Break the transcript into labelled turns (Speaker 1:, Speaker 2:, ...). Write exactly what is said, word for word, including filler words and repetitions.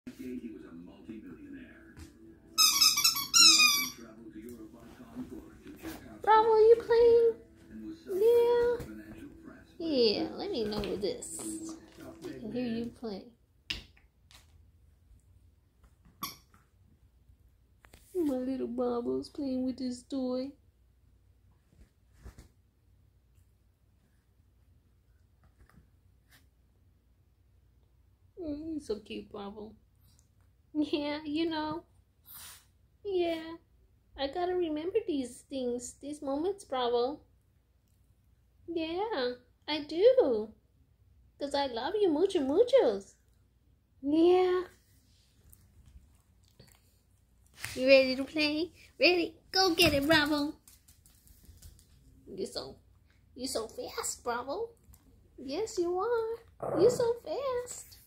Speaker 1: He was a multi-millionaire. He often traveled to Europe on Concorde to check out.
Speaker 2: Bravo, are you playing?
Speaker 1: And was
Speaker 2: Yeah.
Speaker 1: financial press.
Speaker 2: Yeah, let me know this. I can hear you play. My little Bravo's playing with this toy. Mm, he's so cute, Bravo. Yeah, you know. Yeah. I gotta remember these things, these moments, Bravo. Yeah, I do. Because I love you mucho, muchos. Yeah. You ready to play? Ready? Go get it, Bravo. You're so, you're so fast, Bravo. Yes, you are. You're so fast.